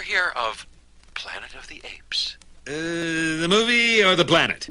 ever hear of Planet of the Apes? The movie or the planet?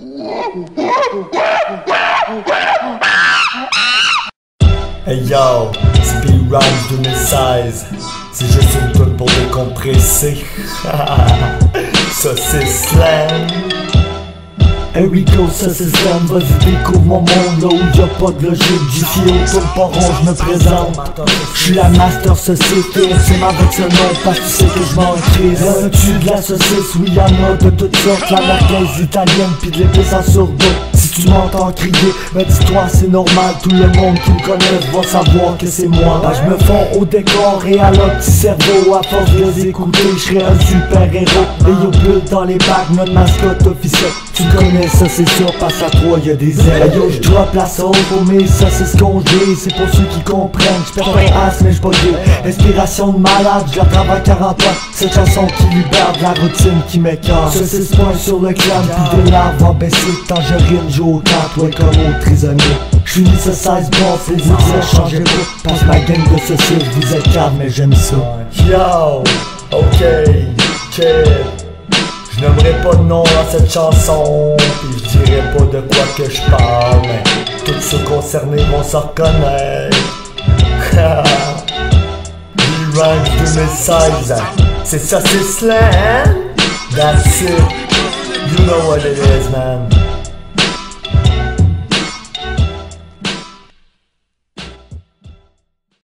Hey yo, c'est B-Rhymes 2016. C'est juste une pub pour décompresser. Saucisse slam. Here we go, saucisse slam. Vas-y découvre mon monde là où y'a pas de logique. D'ici au tour pas rond, je me présente. J'suis la master saucisse. TSM avec ce nom parce que tu sais que j'm'en crise. Veux-tu de la saucisse? Oui y'en a de toutes sortes. La merguez italienne pis de l'épice en sourdo. Si tu m'entends crier, mais dis-toi c'est normal. Tout le monde qui me connaît va savoir que c'est moi. Je me fonds au décor et à leur petit cerveau. À force de les écouter, j'serai un super héros. Et yo bulle dans les bacs, notre mascotte officielle. Tu connais ça c'est sûr, passe à toi y'a des ailes. Yo j'drop la sauce pour mes saucisses congelées. C'est pour ceux qui comprennent, j'pète un as mais j'pas gay. Inspiration de malade, j'la travaille 40 ans. Cette chanson qui libère de la routine qui m'écarte. Saucisse point sur le crâne, puis des larves en baisser. Tant je rime, joue aux cartes, ouais comme au prisonnier. J'suis mis ce 16 bon, c'est les idées changez pas. Passe ma gang de saucisses, vous êtes calme mais j'aime ça. Yo, ok, kid. Je n'aimerais pas de nom à cette chanson, pis je dirais pas de quoi que je parle, mais tous ceux concernés vont s'en reconnaître. B-Rhymes 2016, c'est ça c'est slam. That's it, you know what it is man.